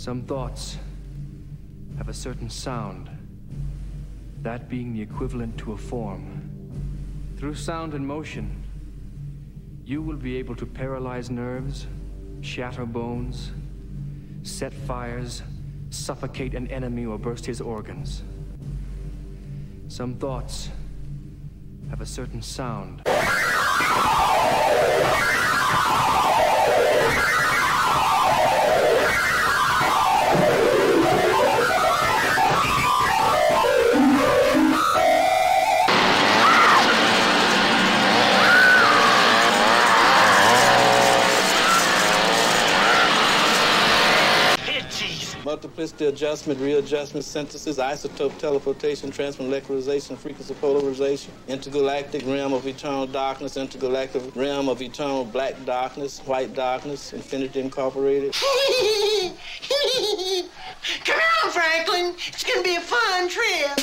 Some thoughts have a certain sound, that being the equivalent to a form. Through sound and motion, you will be able to paralyze nerves, shatter bones, set fires, suffocate an enemy, or burst his organs. Some thoughts have a certain sound. Multiplicity adjustment, readjustment, synthesis, isotope teleportation, transmolecularization, frequency polarization, intergalactic realm of eternal darkness, intergalactic realm of eternal black darkness, white darkness, Infinity Incorporated. Come on, Franklin. It's gonna be a fun trip.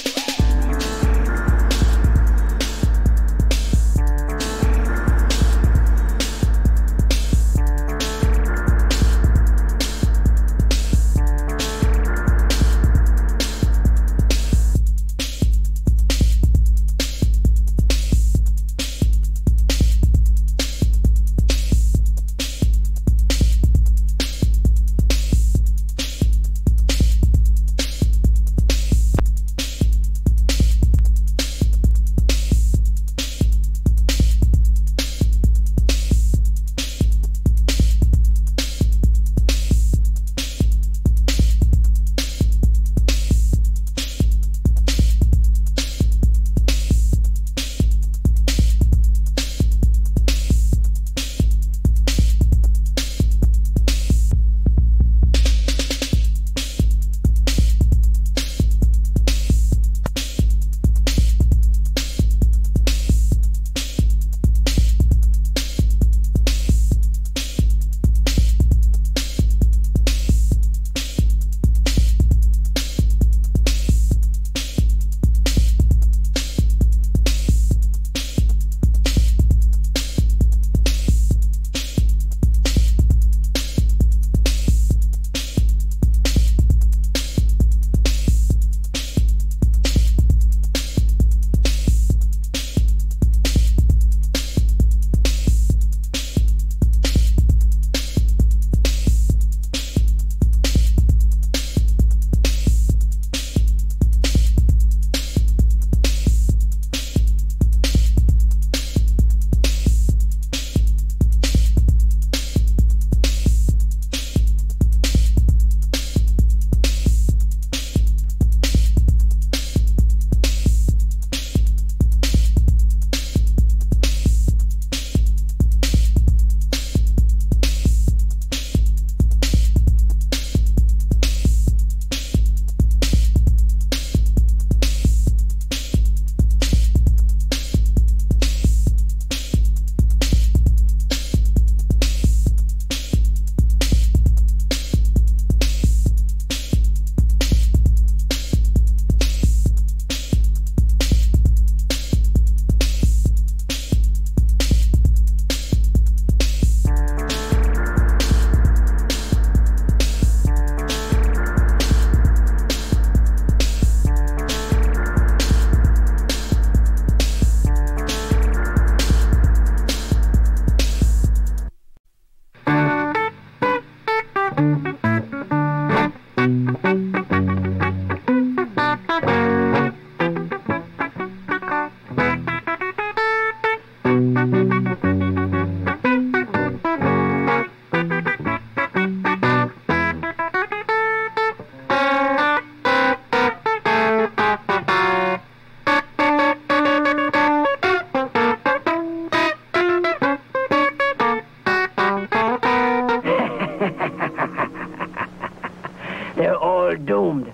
They're all doomed.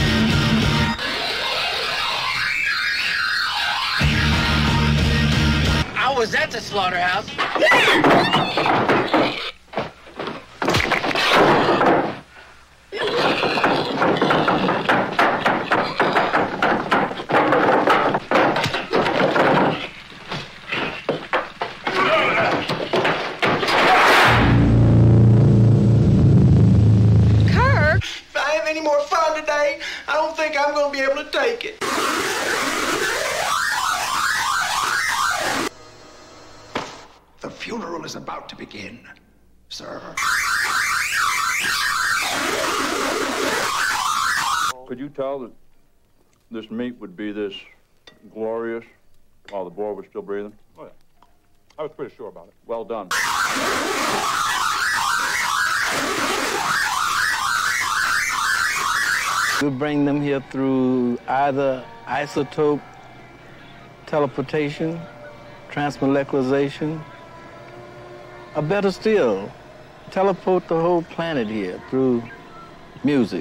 I was at the slaughterhouse. Kirk? have any more fun today, I don't think I'm going to be able to take it. The funeral is about to begin, sir. Could you tell that this meat would be this glorious while the boar was still breathing? Oh, yeah. I was pretty sure about it. Well done. We bring them here through either isotope teleportation, transmolecularization, or better still, teleport the whole planet here through music.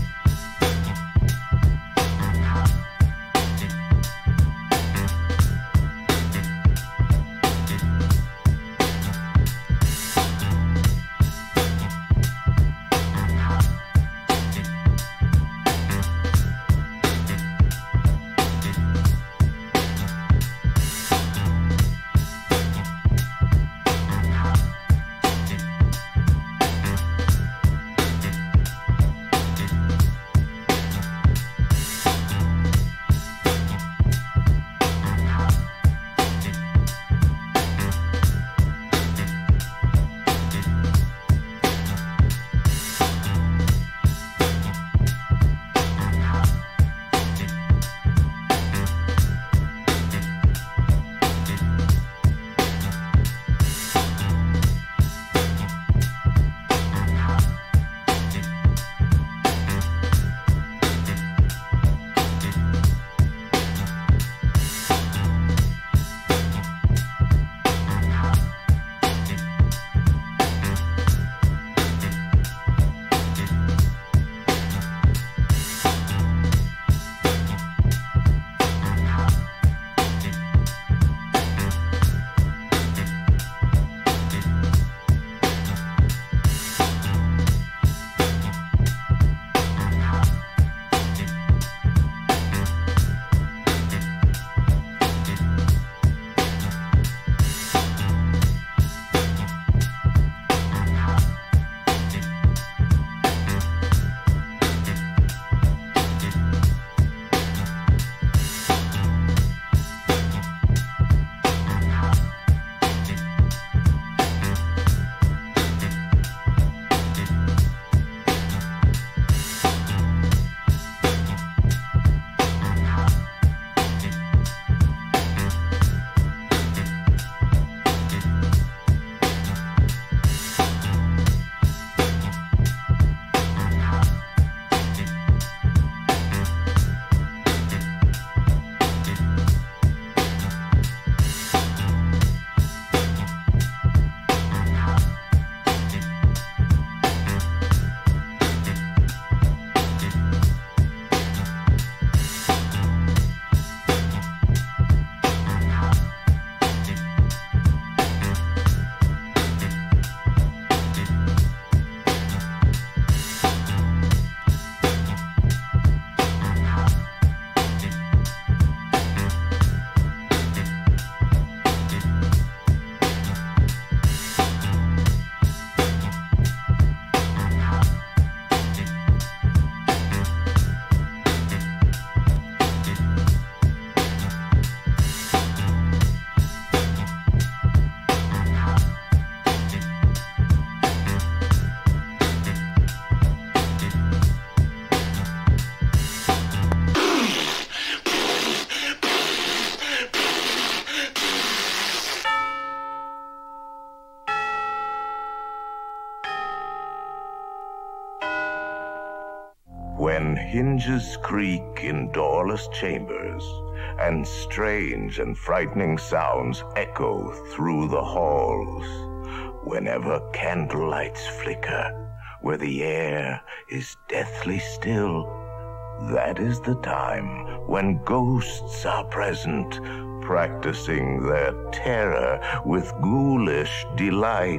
When hinges creak in doorless chambers, and strange and frightening sounds echo through the halls, whenever candlelights flicker, where the air is deathly still, that is the time when ghosts are present, practicing their terror with ghoulish delight.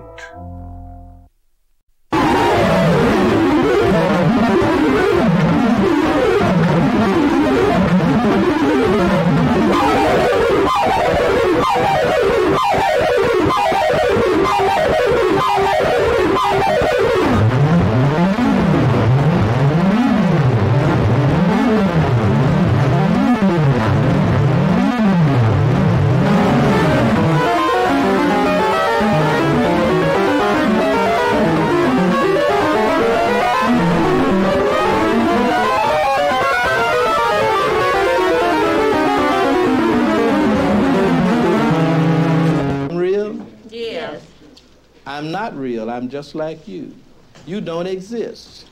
just like you. You don't exist.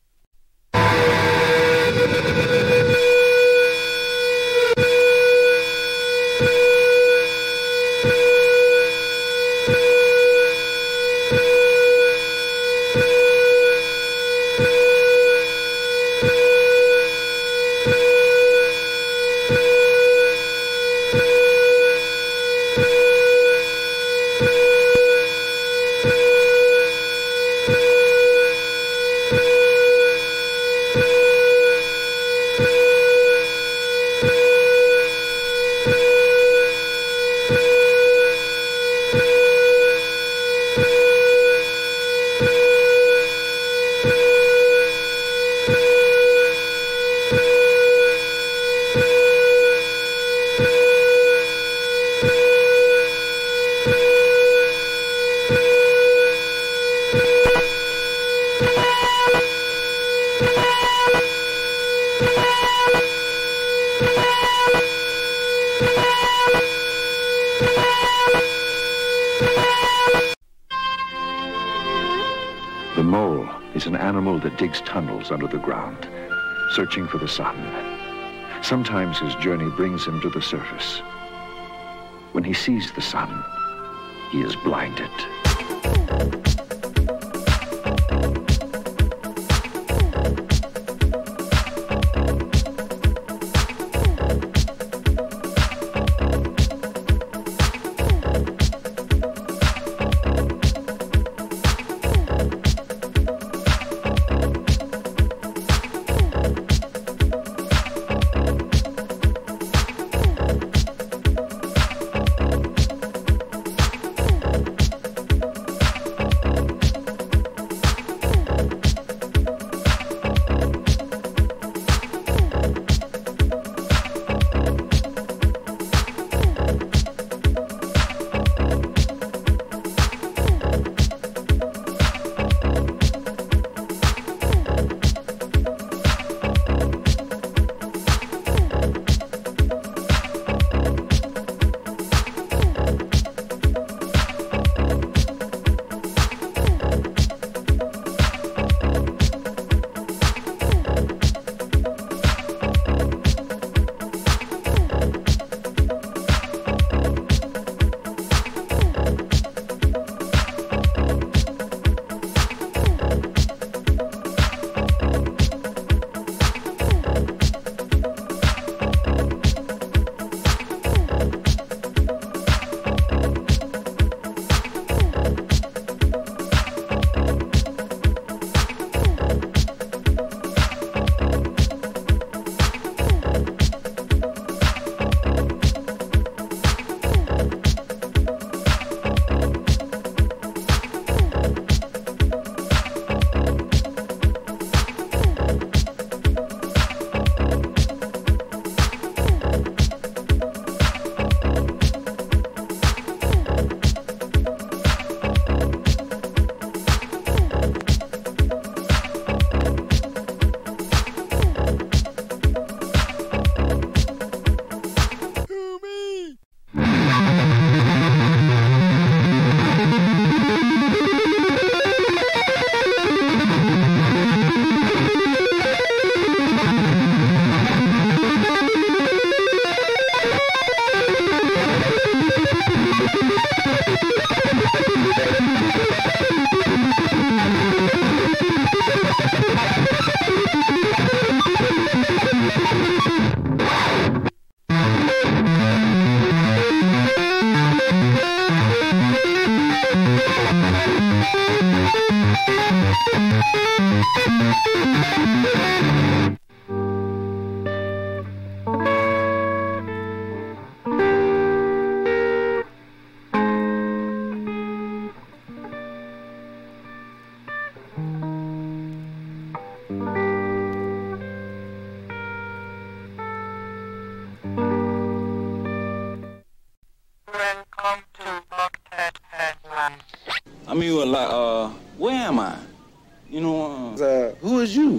The mole is an animal that digs tunnels under the ground, searching for the sun. Sometimes his journey brings him to the surface. When he sees the sun, he is blinded. Welcome to Buckethead. I mean, like, where am I? You know, who is you?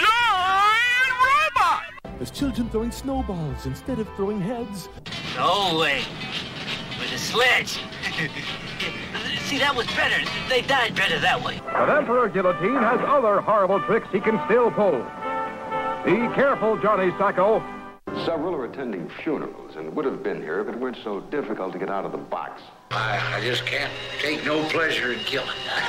Giant robot! There's children throwing snowballs instead of throwing heads. No way. With a sledge. See, that was better. They died better that way. But Emperor Guillotine has other horrible tricks he can still pull. Be careful, Johnny Sacco. Several are attending funerals and would have been here if it weren't so difficult to get out of the box. I just can't take no pleasure in killing.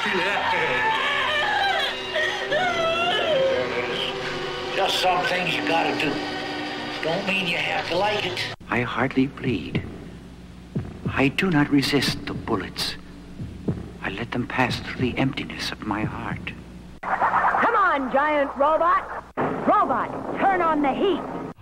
Just some things you gotta do. Don't mean you have to like it. I hardly bleed. I do not resist the bullets. I let them pass through the emptiness of my heart. Come on, giant robot. Robot, turn on the heat.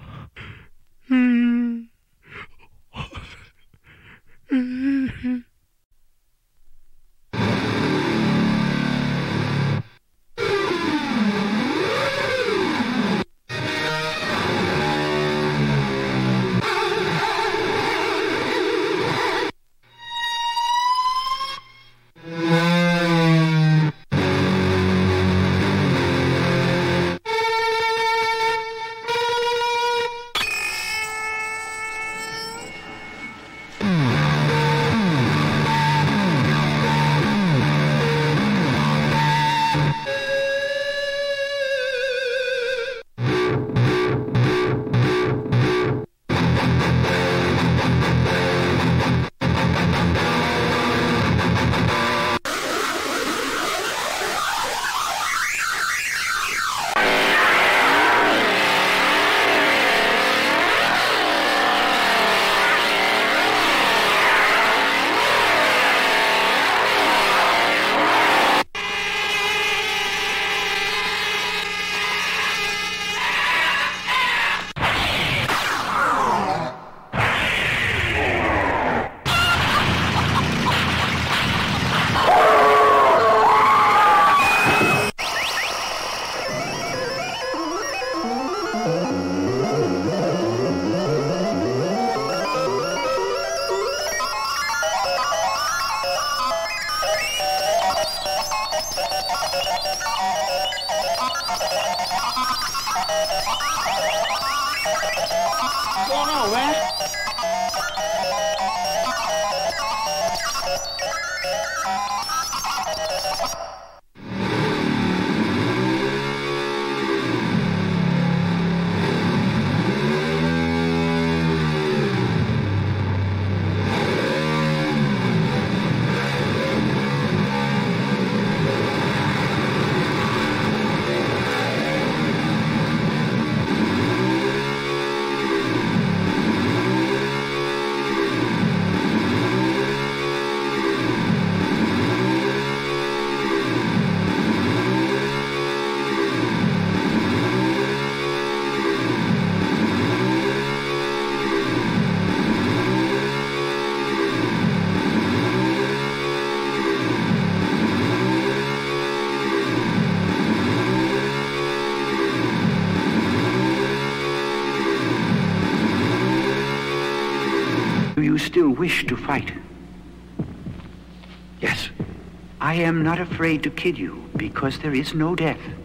What's going on, man? Do you still wish to fight? Yes. I am not afraid to kill you because there is no death.